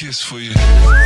kiss for you.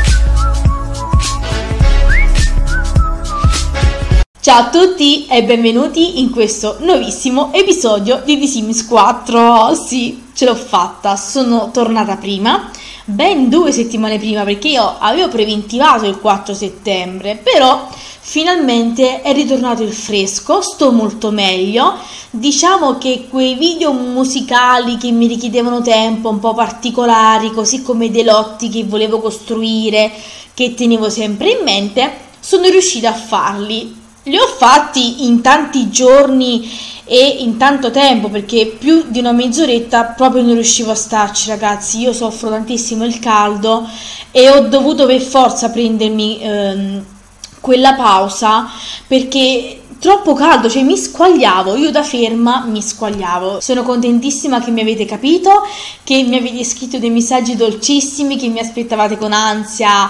Ciao a tutti e benvenuti in questo nuovissimo episodio di The Sims 4. Sì, ce l'ho fatta, sono tornata prima, ben 2 settimane prima, perché io avevo preventivato il 4 settembre, però finalmente è ritornato il fresco, sto molto meglio. Diciamo che quei video musicali che mi richiedevano tempo, un po' particolari, così come dei lotti che volevo costruire, che tenevo sempre in mente, sono riuscita a farli. Li ho fatti in tanti giorni e in tanto tempo, perché più di una mezz'oretta proprio non riuscivo a starci, ragazzi. Io soffro tantissimo il caldo e ho dovuto per forza prendermi quella pausa, perché troppo caldo, cioè mi squagliavo, io da ferma mi squagliavo. Sono contentissima che mi avete capito, che mi avete scritto dei messaggi dolcissimi, che mi aspettavate con ansia,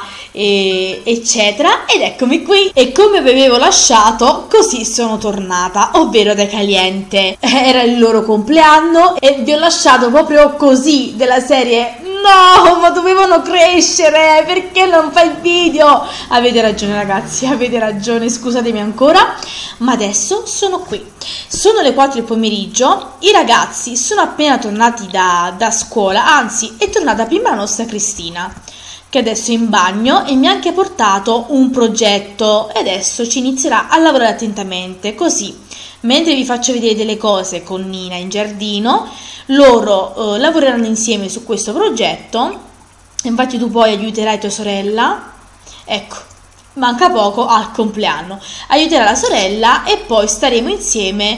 eccetera, ed eccomi qui. E come vi avevo lasciato, così sono tornata, ovvero da caliente. Era il loro compleanno e vi ho lasciato proprio così, della serie: no, ma dovevano crescere, perché non fai il video? Avete ragione, ragazzi, avete ragione, scusatemi ancora, ma adesso sono qui. Sono le 4 del pomeriggio, i ragazzi sono appena tornati da scuola, anzi è tornata prima la nostra Cristina, che adesso è in bagno, e mi ha anche portato un progetto e adesso ci inizierà a lavorare attentamente, così mentre vi faccio vedere delle cose con Nina in giardino, loro lavoreranno insieme su questo progetto. Infatti tu poi aiuterai tua sorella, ecco, manca poco al compleanno, aiuterà la sorella e poi staremo insieme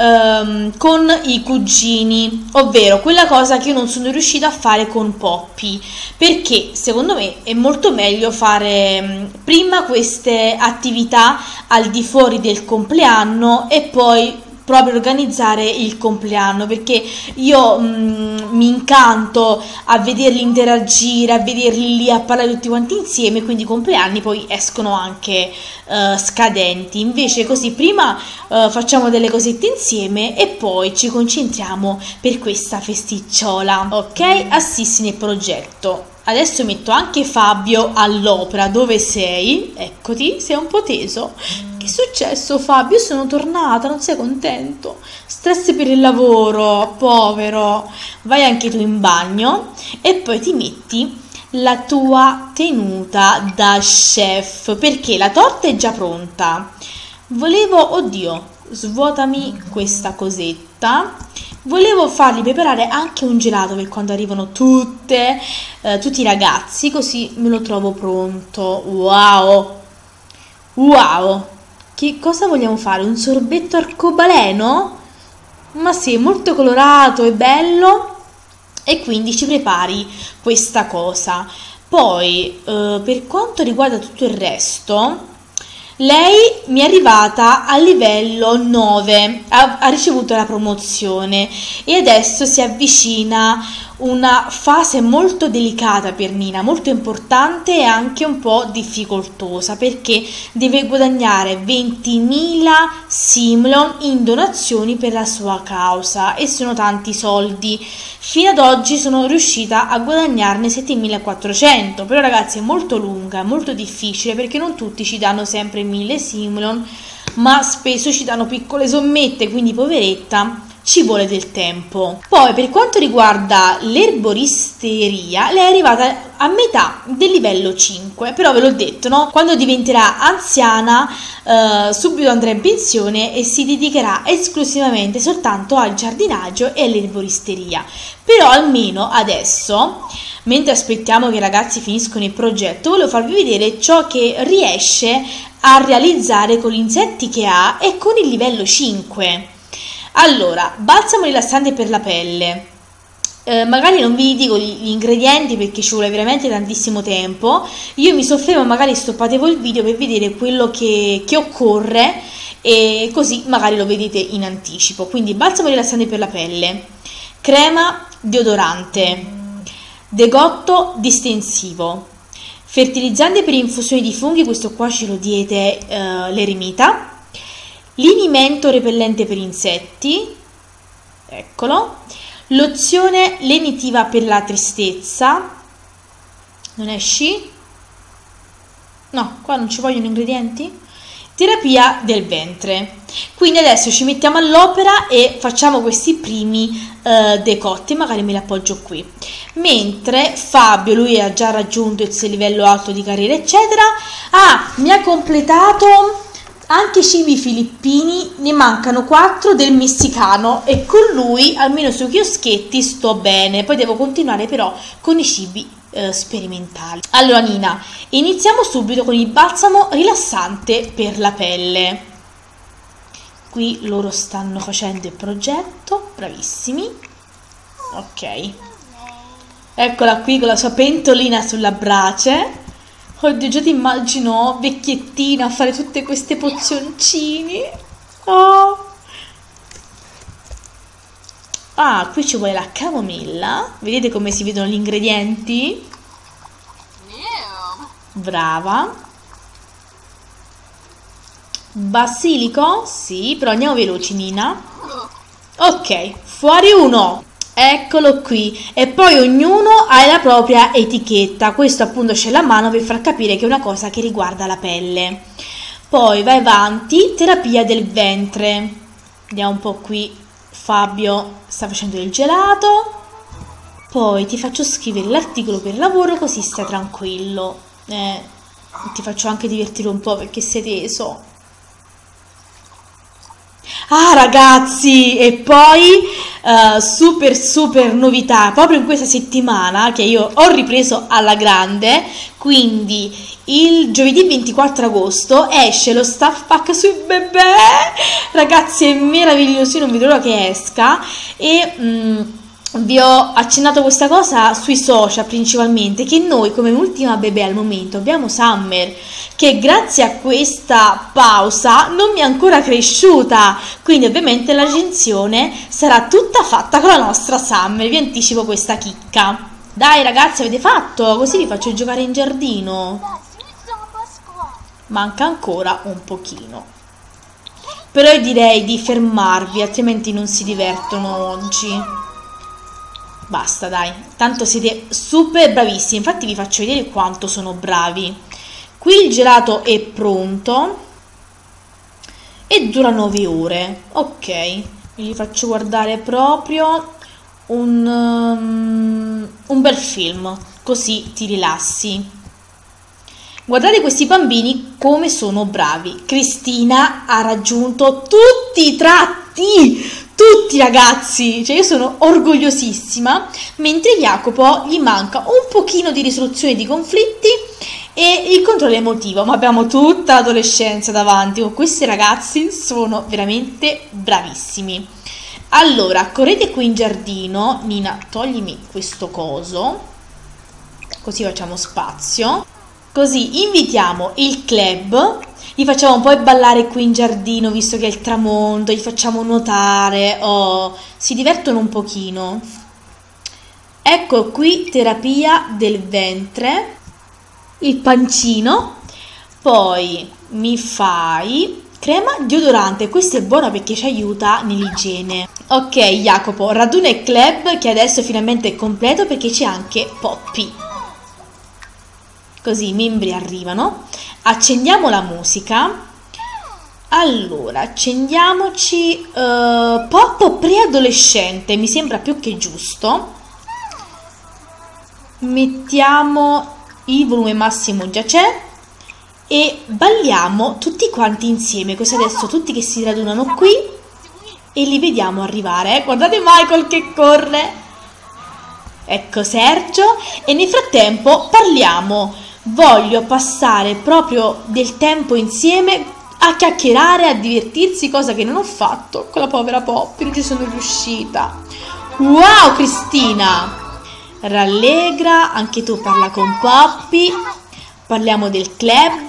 con i cugini, ovvero quella cosa che io non sono riuscita a fare con Poppy, perché secondo me è molto meglio fare prima queste attività al di fuori del compleanno e poi proprio organizzare il compleanno, perché io mi incanto a vederli interagire, a vederli lì a parlare tutti quanti insieme, quindi i compleanni poi escono anche scadenti. Invece così prima facciamo delle cosette insieme e poi ci concentriamo per questa festicciola, ok? Assissi nel progetto. Adesso metto anche Fabio all'opera. Dove sei? Eccoti, sei un po' teso. Che è successo, Fabio? Sono tornata, non sei contento? Stress per il lavoro, povero. Vai anche tu in bagno e poi ti metti la tua tenuta da chef, perché la torta è già pronta. Oddio, svuotami questa cosetta. Volevo fargli preparare anche un gelato per quando arrivano tutti i ragazzi, così me lo trovo pronto. Wow! Wow! Che cosa vogliamo fare? Un sorbetto arcobaleno? Ma sì, molto colorato e bello, e quindi ci prepari questa cosa. Poi, per quanto riguarda tutto il resto, lei mi è arrivata a livello 9, ha ricevuto la promozione e adesso si avvicina una fase molto delicata per Nina, molto importante e anche un po' difficoltosa, perché deve guadagnare 20.000 Simlon in donazioni per la sua causa, e sono tanti soldi. Fino ad oggi sono riuscita a guadagnarne 7.400, però ragazzi è molto lunga, è molto difficile, perché non tutti ci danno sempre 1.000 Simlon, ma spesso ci danno piccole sommette, quindi poveretta ci vuole del tempo. Poi per quanto riguarda l'erboristeria, lei è arrivata a metà del livello 5, però ve l'ho detto, no? Quando diventerà anziana subito andrà in pensione e si dedicherà esclusivamente soltanto al giardinaggio e all'erboristeria. Però almeno adesso, mentre aspettiamo che i ragazzi finiscono il progetto, volevo farvi vedere ciò che riesce a realizzare con gli insetti che ha e con il livello 5. Allora, balsamo rilassante per la pelle. Magari non vi dico gli ingredienti perché ci vuole veramente tantissimo tempo. Io mi soffermo, magari stoppatevo il video per vedere quello che occorre, e così magari lo vedete in anticipo. Quindi balsamo rilassante per la pelle, crema deodorante, degotto distensivo, fertilizzante per infusioni di funghi, questo qua ce lo diede l'eremita, linimento repellente per insetti, eccolo, lozione lenitiva per la tristezza, Non esci? No, qua non ci vogliono ingredienti. Terapia del ventre. Quindi adesso ci mettiamo all'opera e facciamo questi primi decotti. Magari me li appoggio qui. Mentre Fabio, lui ha già raggiunto il suo livello alto di carriera, eccetera. Mi ha completato anche i cibi filippini, ne mancano 4 del messicano e con lui, almeno sui chioschetti, sto bene. Poi devo continuare però con i cibi sperimentali. Allora Nina, iniziamo subito con il balsamo rilassante per la pelle. Qui loro stanno facendo il progetto, bravissimi. Ok, eccola qui con la sua pentolina sulla brace. Oddio, già ti immagino vecchiettina a fare tutte queste pozioncini. Oh. Qui ci vuole la camomilla. Vedete come si vedono gli ingredienti? Brava. Basilico? Sì, però andiamo veloci, Nina. Ok, fuori uno. Eccolo qui. E poi ognuno ha la propria etichetta. Questo appunto c'è la mano per far capire che è una cosa che riguarda la pelle. Poi vai avanti, terapia del ventre. Andiamo un po' qui. Fabio sta facendo il gelato. Poi ti faccio scrivere l'articolo per lavoro così stai tranquillo. Ti faccio anche divertire un po' perché sei teso. Ragazzi, e poi super novità proprio in questa settimana che io ho ripreso alla grande. Quindi il giovedì 24 agosto esce lo Stuff Pack sui bebè. Ragazzi, è meraviglioso, io non vedo l'ora che esca. E vi ho accennato questa cosa sui social principalmente, che noi come ultima bebè al momento abbiamo Summer, che grazie a questa pausa non mi è ancora cresciuta, quindi ovviamente la recensione sarà tutta fatta con la nostra Summer. Vi anticipo questa chicca. Dai ragazzi, avete fatto? Così vi faccio giocare in giardino. Manca ancora un pochino, però io direi di fermarvi, altrimenti non si divertono oggi. Basta, dai, tanto siete super bravissimi. Infatti vi faccio vedere quanto sono bravi. Qui il gelato è pronto e dura 9 ore. Ok, vi faccio guardare proprio un bel film, così ti rilassi. Guardate questi bambini come sono bravi. Cristina ha raggiunto tutti i tratti. Tutti ragazzi, cioè io sono orgogliosissima, mentre Jacopo gli manca un pochino di risoluzione di conflitti e il controllo emotivo, ma abbiamo tutta l'adolescenza davanti. Questi ragazzi sono veramente bravissimi. Allora, correte qui in giardino. Nina, toglimi questo coso, così facciamo spazio. Così invitiamo il club. Li facciamo poi ballare qui in giardino, visto che è il tramonto, gli facciamo nuotare, si divertono un pochino. Ecco qui, terapia del ventre, il pancino, poi mi fai crema deodorante, questo è buono perché ci aiuta nell'igiene. Ok Jacopo, raduna il club che adesso finalmente è completo perché c'è anche Poppy. Così i membri arrivano. Accendiamo la musica. Allora, accendiamoci pop preadolescente, mi sembra più che giusto. Mettiamo il volume massimo, già c'è, e balliamo tutti quanti insieme, così adesso tutti che si radunano qui e li vediamo arrivare. Guardate Michael che corre. Ecco Sergio, e nel frattempo parliamo. Voglio passare proprio del tempo insieme a chiacchierare, a divertirsi, cosa che non ho fatto con la povera Poppy, non ci sono riuscita. Wow Cristina, rallegra, anche tu parla con Poppy, parliamo del club,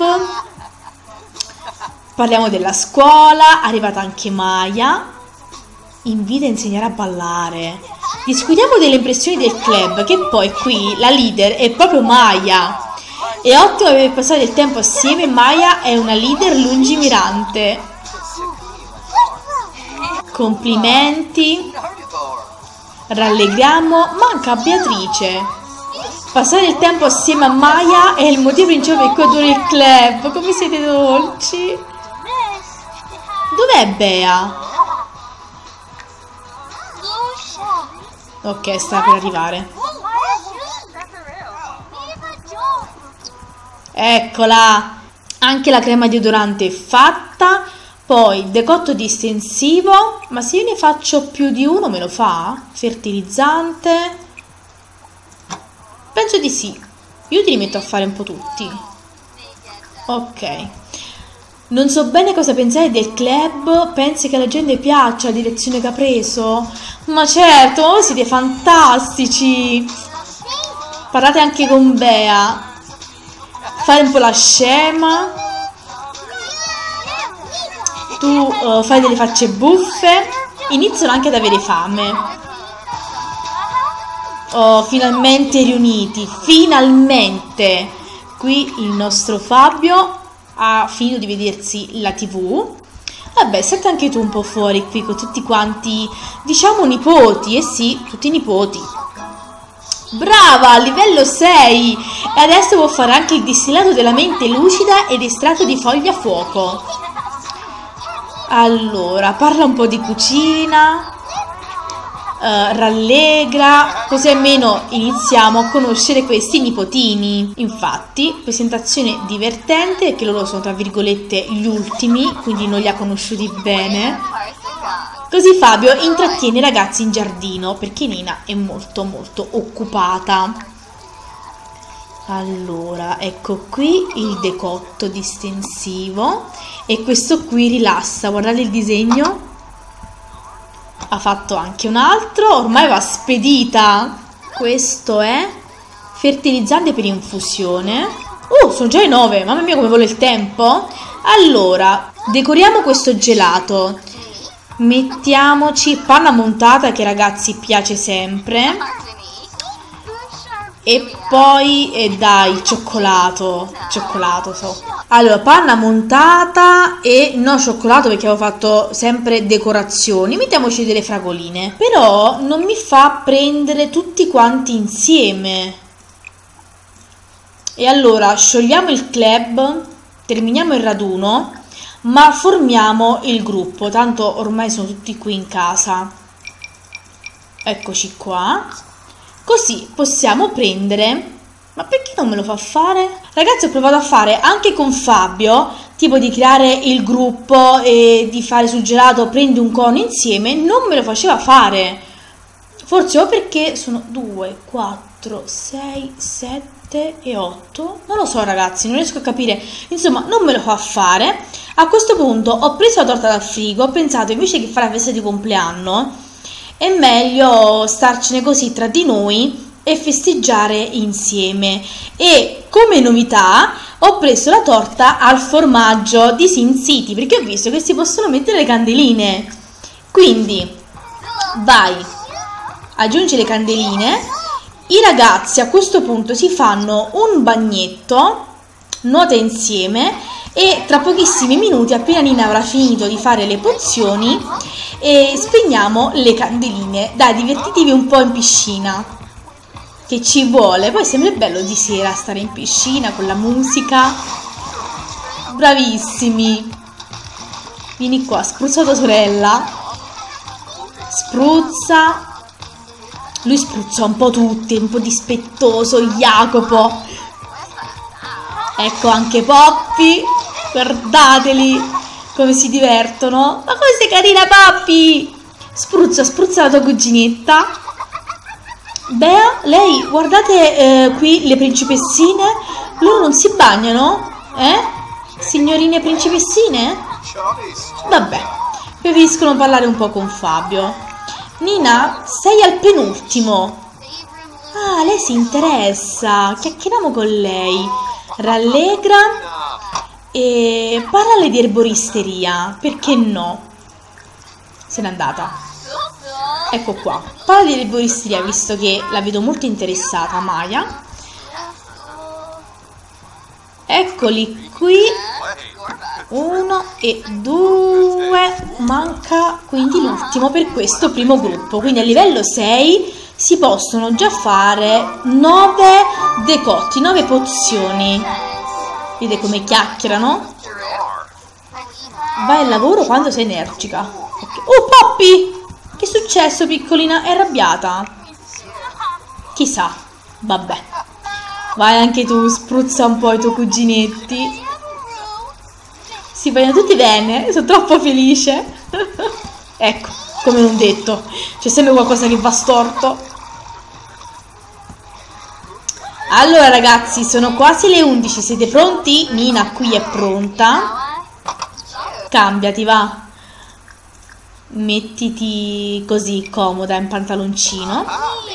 parliamo della scuola, è arrivata anche Maya, invita a insegnare a ballare. Discutiamo delle impressioni del club, che poi qui la leader è proprio Maya. È ottimo aver passato del tempo assieme, Maya è una leader lungimirante. Complimenti. Rallegriamo, manca Beatrice. Passare il tempo assieme a Maya è il motivo principale per cui adoro il club. Come siete dolci. Dov'è Bea? Ok, sta per arrivare. Eccola. Anche la crema deodorante è fatta. Poi decotto distensivo. Ma se io ne faccio più di uno me lo fa? Fertilizzante. Penso di sì. Io ti li metto a fare un po' tutti. Ok. Non so bene cosa pensare del club. Pensi che alla gente piaccia la direzione che ha preso? Ma certo, voi siete fantastici. Parlate anche con Bea. Fare un po' la scema. Tu fai delle facce buffe. Iniziano anche ad avere fame. Oh, finalmente riuniti, finalmente! Qui il nostro Fabio ha finito di vedersi la TV. Vabbè, state anche tu un po' fuori qui con tutti quanti, diciamo nipoti, eh sì, tutti nipoti. Brava, livello 6! E adesso può fare anche il distillato della mente lucida ed estratto di foglia a fuoco. Allora, parla un po' di cucina. Rallegra, così almeno iniziamo a conoscere questi nipotini. Infatti, presentazione divertente perché loro sono tra virgolette gli ultimi, quindi non li ha conosciuti bene. Così Fabio intrattiene i ragazzi in giardino perché Nina è molto occupata. Allora, ecco qui il decotto distensivo e questo qui rilassa, guardate il disegno. Ha fatto anche un altro, ormai va spedita. Questo è fertilizzante per infusione. Sono già le 9, mamma mia come vola il tempo. Allora, decoriamo questo gelato. Mettiamoci panna montata che ragazzi piace sempre. E poi dai, il cioccolato so. Allora, panna montata e no cioccolato perché avevo fatto sempre decorazioni. Mettiamoci delle fragoline. Però non mi fa prendere tutti quanti insieme. E allora sciogliamo il club, terminiamo il raduno, ma formiamo il gruppo. Tanto ormai sono tutti qui in casa. Eccoci qua. Così possiamo prendere. Ma perché non me lo fa fare? Ragazzi, ho provato a fare anche con Fabio, tipo di creare il gruppo e di fare sul gelato, prendi un cono insieme, non me lo faceva fare. Forse o perché sono 2, 4, 6, 7 e 8. Non lo so ragazzi, non riesco a capire. Insomma, non me lo fa fare. A questo punto ho preso la torta dal frigo, ho pensato invece che fare la festa di compleanno è meglio starcene così tra di noi e festeggiare insieme. E come novità ho preso la torta al formaggio di Sim City perché ho visto che si possono mettere le candeline. Quindi vai, aggiungi le candeline. I ragazzi a questo punto si fanno un bagnetto, nuota insieme e tra pochissimi minuti, appena Nina avrà finito di fare le pozioni, spegniamo le candeline. Dai, divertitevi un po' in piscina, che ci vuole. Poi sembra bello di sera stare in piscina con la musica. Bravissimi. Vieni qua, spruzza tua sorella. Spruzza. Lui spruzza un po' tutti, un po' dispettoso, Jacopo. Ecco anche Poppy. Guardateli come si divertono. Ma come sei carina Poppy. Spruzza la tua cuginetta. Bea, lei, guardate qui le principessine, loro non si bagnano? Signorine principessine? Vabbè, preferiscono parlare un po' con Fabio. Nina, sei al penultimo. Ah, lei si interessa, chiacchieriamo con lei. Rallegra e parlale di erboristeria, perché no? Se n'è andata. Ecco qua, parla di erboristeria visto che la vedo molto interessata Maya. Eccoli qui. 1 e 2. Manca quindi l'ultimo per questo primo gruppo. Quindi a livello 6 si possono già fare 9 decotti, 9 pozioni. Vedete come chiacchierano? Vai al lavoro quando sei energica. Okay. Oh, Poppy! Che è successo, piccolina? È arrabbiata? Chissà. Vabbè. Vai anche tu, spruzza un po' i tuoi cuginetti. Si vogliono tutti bene, sono troppo felice. Ecco, come non detto, c'è sempre qualcosa che va storto. Allora ragazzi, sono quasi le 11, siete pronti? Nina qui è pronta. Cambiati, va. Mettiti così comoda in pantaloncino.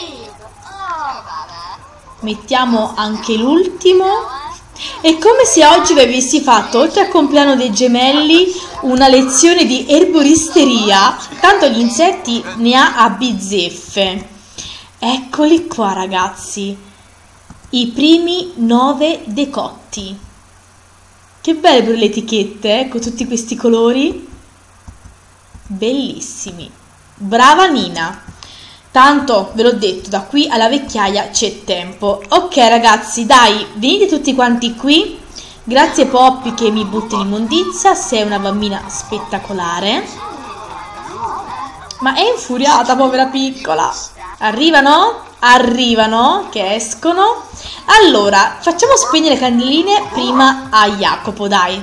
Mettiamo anche l'ultimo. È come se oggi vi avessi fatto, oltre al compleanno dei gemelli, una lezione di erboristeria. Tanto gli insetti ne ha a bizzeffe. Eccoli qua ragazzi, i primi 9 decotti. Che belle per le etichette, con tutti questi colori. Bellissimi. Brava Nina. Tanto, ve l'ho detto, da qui alla vecchiaia c'è tempo. Ok ragazzi, dai, venite tutti quanti qui. Grazie Poppy che mi butti l'immondizia, sei una bambina spettacolare. Ma è infuriata, povera piccola. Arrivano? Arrivano, che escono. Allora, facciamo spegnere le candeline prima a Jacopo, dai.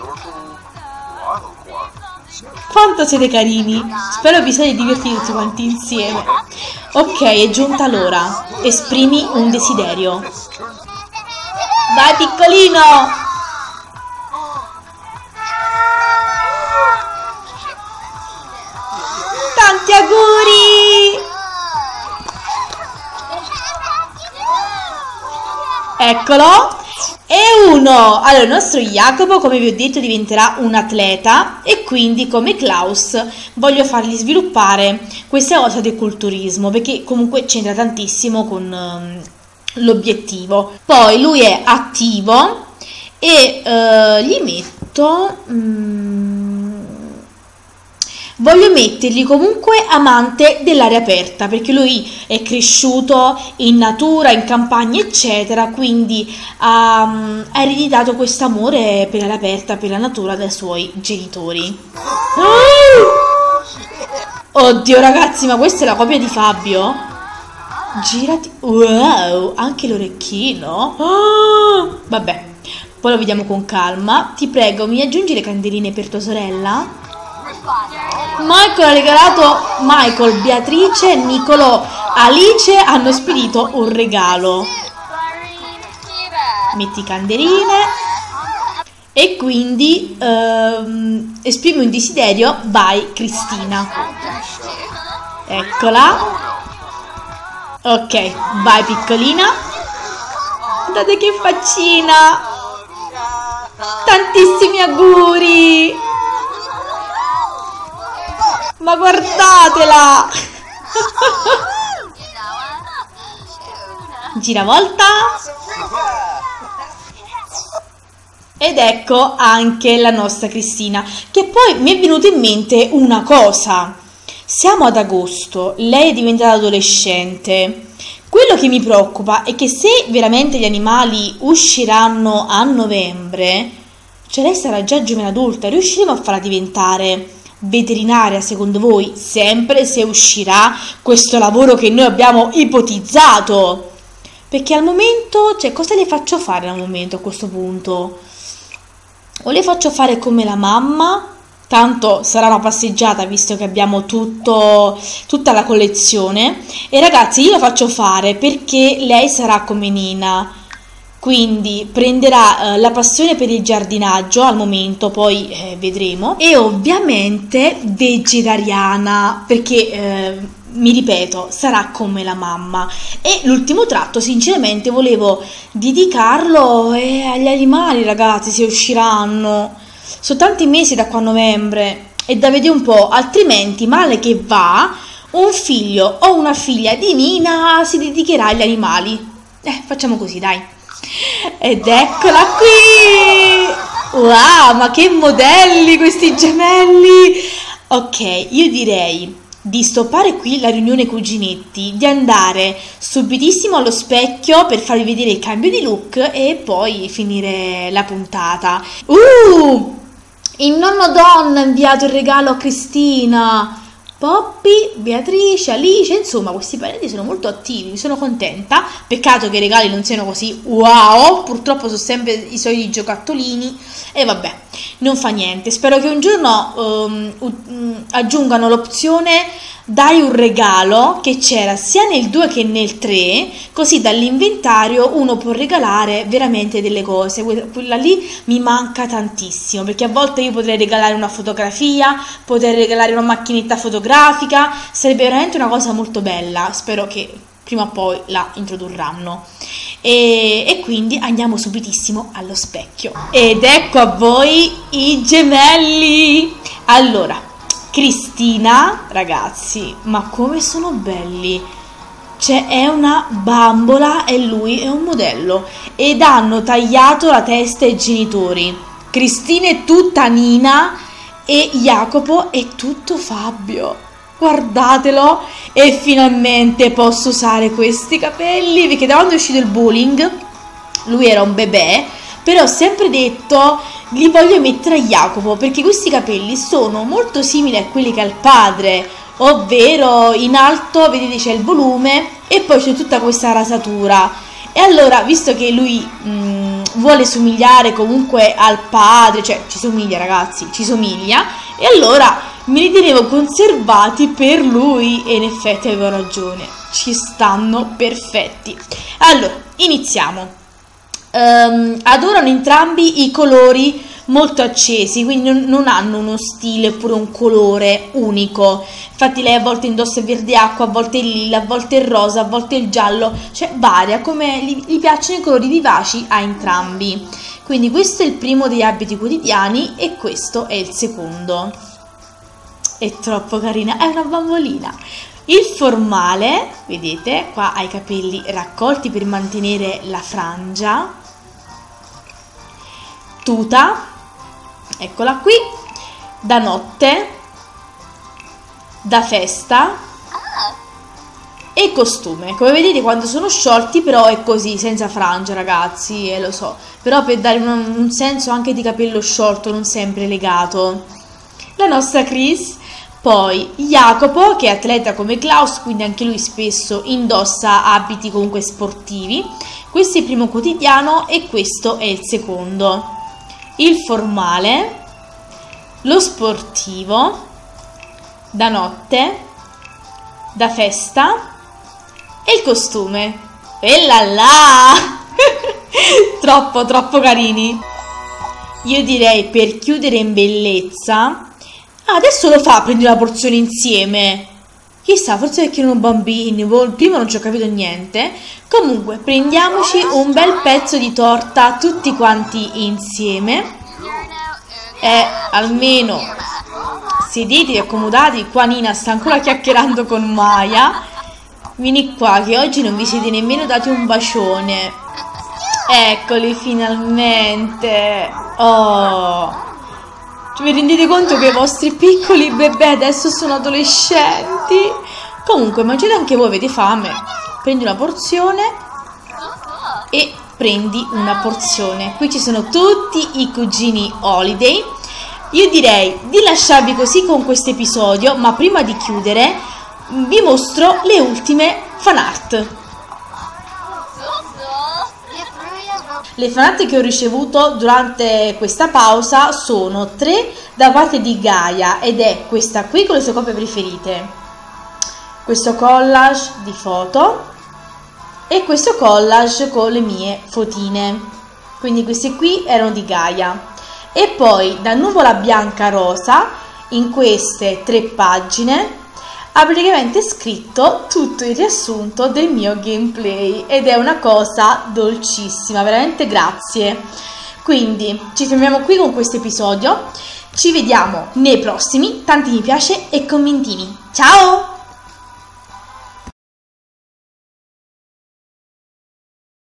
Quanto siete carini. Spero vi siate divertiti tutti quanti insieme. Ok, è giunta l'ora. Esprimi un desiderio. Vai piccolino. Tanti auguri. Eccolo. E uno. Allora, il nostro Jacopo, come vi ho detto, diventerà un atleta e quindi, come Klaus, voglio fargli sviluppare questa cosa del culturismo, perché comunque c'entra tantissimo con l'obiettivo. Poi lui è attivo e gli metto... voglio mettergli comunque amante dell'aria aperta, perché lui è cresciuto in natura, in campagna, eccetera, quindi ha ereditato questo amore per l'aria aperta, per la natura dai suoi genitori. Oddio ragazzi, ma questa è la copia di Fabio? Girati. Wow, anche l'orecchino. Vabbè, poi lo vediamo con calma. Ti prego, mi aggiungi le candeline per tua sorella? Michael ha regalato, Michael, Beatrice, Nicolò, Alice hanno spedito un regalo. Metti candeline. E quindi esprimi un desiderio. Vai Cristina. Eccola. Ok, vai piccolina. Guardate che faccina. Tantissimi auguri. Ma guardatela! Giravolta. Ed ecco anche la nostra Cristina. Che poi mi è venuta in mente una cosa. Siamo ad agosto, lei è diventata adolescente. Quello che mi preoccupa è che se veramente gli animali usciranno a novembre, cioè lei sarà già giovane adulta, riusciremo a farla diventare veterinaria secondo voi? Sempre se uscirà questo lavoro che noi abbiamo ipotizzato, perché al momento, cioè, cosa le faccio fare al momento a questo punto? O le faccio fare come la mamma, tanto sarà una passeggiata visto che abbiamo tutta la collezione, e ragazzi io la faccio fare perché lei sarà come Nina, quindi prenderà la passione per il giardinaggio al momento, poi vedremo, e ovviamente vegetariana, perché mi ripeto, sarà come la mamma. E l'ultimo tratto sinceramente volevo dedicarlo agli animali, ragazzi, se usciranno. Sono tanti mesi da qua a novembre e da vedere un po', altrimenti male che va, un figlio o una figlia di Nina si dedicherà agli animali. Facciamo così, dai. Ed eccola qui! Wow, ma che modelli questi gemelli! Ok, io direi di stoppare qui la riunione cuginetti, di andare subitissimo allo specchio per farvi vedere il cambio di look e poi finire la puntata. Il nonno Don ha inviato il regalo a Cristina. Poppy, Beatrice, Alice, insomma questi parenti sono molto attivi, sono contenta. Peccato che i regali non siano così wow, purtroppo sono sempre i soliti giocattolini e vabbè, non fa niente. Spero che un giorno aggiungano l'opzione dai un regalo, che c'era sia nel 2 che nel 3, così dall'inventario uno può regalare veramente delle cose. Quella lì mi manca tantissimo, perché a volte io potrei regalare una fotografia, potrei regalare una macchinetta fotografica, sarebbe veramente una cosa molto bella. Spero che prima o poi la introdurranno. E quindi andiamo subitissimo allo specchio ed ecco a voi i gemelli. Allora, Cristina, ragazzi, ma come sono belli! Cioè, è una bambola e lui è un modello. Ed hanno tagliato la testa ai genitori. Cristina è tutta Nina e Jacopo è tutto Fabio. Guardatelo! E finalmente posso usare questi capelli, perché da quando è uscito il bullying, lui era un bebè, però ho sempre detto li voglio mettere a Jacopo, perché questi capelli sono molto simili a quelli che ha il padre, ovvero in alto, vedete c'è il volume e poi c'è tutta questa rasatura. E allora, visto che lui vuole somigliare comunque al padre, cioè ci somiglia, ragazzi, ci somiglia, e allora me li tenevo conservati per lui e in effetti avevo ragione, ci stanno perfetti. Allora, iniziamo. Adorano entrambi i colori molto accesi, quindi non hanno uno stile oppure un colore unico. Infatti lei a volte indossa il verde acqua, a volte il lilla, a volte il rosa, a volte il giallo, cioè varia, come gli piacciono i colori vivaci a entrambi. Quindi questo è il primo degli abiti quotidiani e questo è il secondo. È troppo carina, è una bambolina. Il formale, vedete, qua ha i capelli raccolti per mantenere la frangia. Tuta, eccola qui, da notte, da festa e costume. Come vedete, quando sono sciolti però è così, senza frangia, ragazzi, lo so, però per dare un senso anche di capello sciolto, non sempre legato. La nostra Chris. Poi Jacopo, che è atleta come Klaus, quindi anche lui spesso indossa abiti comunque sportivi. Questo è il primo quotidiano e questo è il secondo. Il formale, lo sportivo, da notte, da festa e il costume. E là là! Troppo carini. Io direi, per chiudere in bellezza, adesso lo fa, prendi una porzione insieme. Chissà, forse perché erano bambini, prima non ci ho capito niente. Comunque, prendiamoci un bel pezzo di torta tutti quanti insieme. Almeno sedetevi accomodati. Qua Nina sta ancora chiacchierando con Maya. Vieni qua che oggi non vi siete nemmeno dati un bacione. Eccoli finalmente. Oh, vi rendete conto che i vostri piccoli bebè adesso sono adolescenti? Comunque mangiate anche voi, avete fame. Prendi una porzione e prendi una porzione. Qui ci sono tutti i cugini Holiday. Io direi di lasciarvi così con questo episodio, ma prima di chiudere vi mostro le ultime fan art. Le fan art che ho ricevuto durante questa pausa sono 3 da parte di Gaia ed è questa qui con le sue copie preferite, questo collage di foto e questo collage con le mie fotine, quindi queste qui erano di Gaia. E poi da Nuvola Bianca Rosa, in queste 3 pagine, ha praticamente scritto tutto il riassunto del mio gameplay ed è una cosa dolcissima, veramente grazie. Quindi ci fermiamo qui con questo episodio, ci vediamo nei prossimi, tanti mi piace e commentini. Ciao!